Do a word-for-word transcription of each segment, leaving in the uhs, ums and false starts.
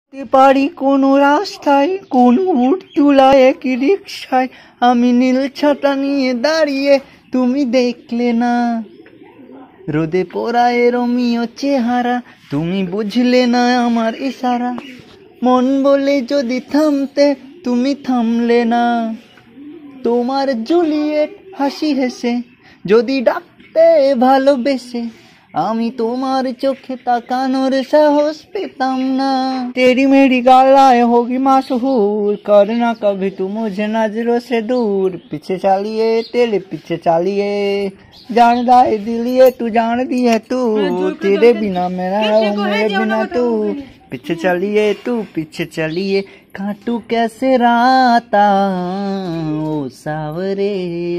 তে পারি কোনো রাস্তায়, কোনো উঠতুলায় কি রিক্সায়, আমি নীল ছাতা নিয়ে দাঁড়িয়ে, তুমি দেখলে না রোদে পোড়ায় রোমিও চেহারা, তুমি বুঝলে না আমার ইশারা। মন বলে যদি থামতে, তুমি থামলে না। তোমার জুলিয়েট হাসি হেসে যদি ডাকতে ভালোবেসে, আমি তোমার চোখে তাকানোর साहस পেতাম না। तेरी मेरी गालाएं होगी मशहूर, करना कभी तू मुझे नजरों से दूर। पीछे चलिए तेरे पीछे चलिए, जानदा है दिलिए तू जानदी है तू, तेरे बिना मेरा मेरे बिना तू। पीछे चलिए तू पीछे चलिए, काटू कैसे राता ओ सावरे,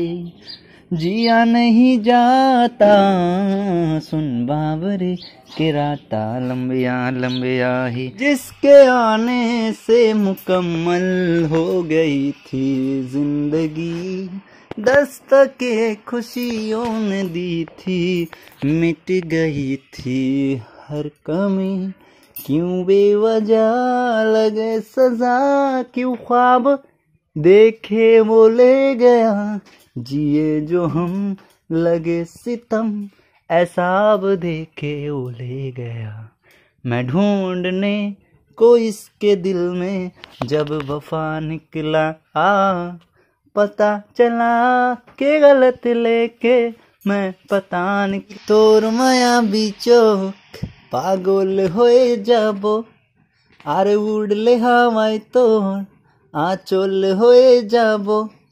जिया नहीं जाता सुन बावरे के राता लंबिया लंबिया ही, जिसके आने से मुकम्मल हो गई थी जिंदगी, दस्तके खुशियों ने दी थी, मिट गई थी हर कमी। क्यों बेवजह लगे सजा, क्यों ख्वाब देखे वो ले गया, जिए जो हम लगे सितम, ऐसा अब देखे वो ले गया। मैं ढूंढने को इसके दिल में जब वफा निकला, आ पता चला के गलत लेके मैं पता निक, तोर माया बिचोक पागल হয়ে যাব, আর উড়লে হাওয়ায় তোর আঁচল হয়ে যাব।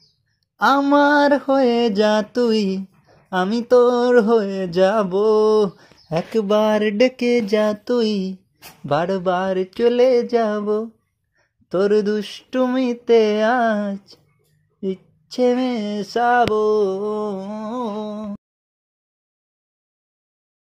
আমার হয়ে যা তুই, আমি তোর হয়ে যাব, একবার ডেকে যা তুই, বারবার চলে যাব। তোর দুষ্টুমিতে আজ ইচ্ছে মেশাবো।